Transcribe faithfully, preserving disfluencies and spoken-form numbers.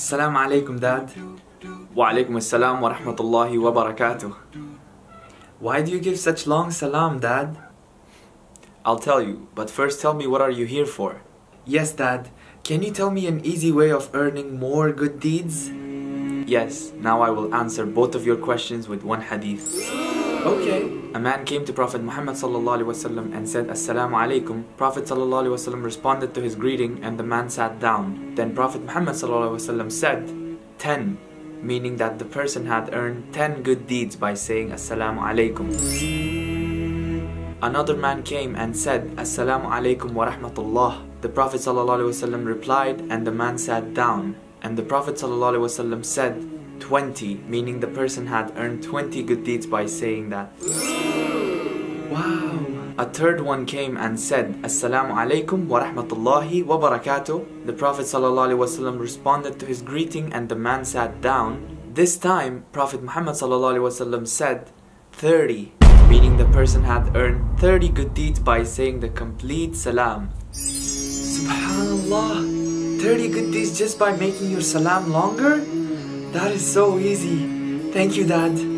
Assalamu alaikum, Dad. Wa alaikum assalam wa rahmatullahi wa barakatuh. Why do you give such long salam, Dad? I'll tell you, but first tell me, what are you here for? Yes, Dad. Can you tell me an easy way of earning more good deeds? Yes, now I will answer both of your questions with one hadith. Okay. A man came to Prophet Muhammad sallallahu alaihi wasallam and said, Assalamu alaikum. Prophet sallallahu alaihi wasallam responded to his greeting and the man sat down. Then Prophet Muhammad sallallahu alaihi wasallam said, ten, meaning that the person had earned ten good deeds by saying Assalamu alaikum. Another man came and said, Assalamu alaikum wa rahmatullah. The Prophet sallallahu alaihi wasallam replied and the man sat down. And the Prophet sallallahu alaihi wasallam said, twenty, meaning the person had earned twenty good deeds by saying that. Wow! A third one came and said, Assalamu alaikum wa rahmatullahi wa barakatuh. The Prophet sallallahu alaihi wasallam responded to his greeting and the man sat down. This time, Prophet Muhammad sallallahu alaihi wasallam said, thirty, meaning the person had earned thirty good deeds by saying the complete salam. Subhanallah! thirty good deeds just by making your salam longer? That is so easy. Thank you, Dad.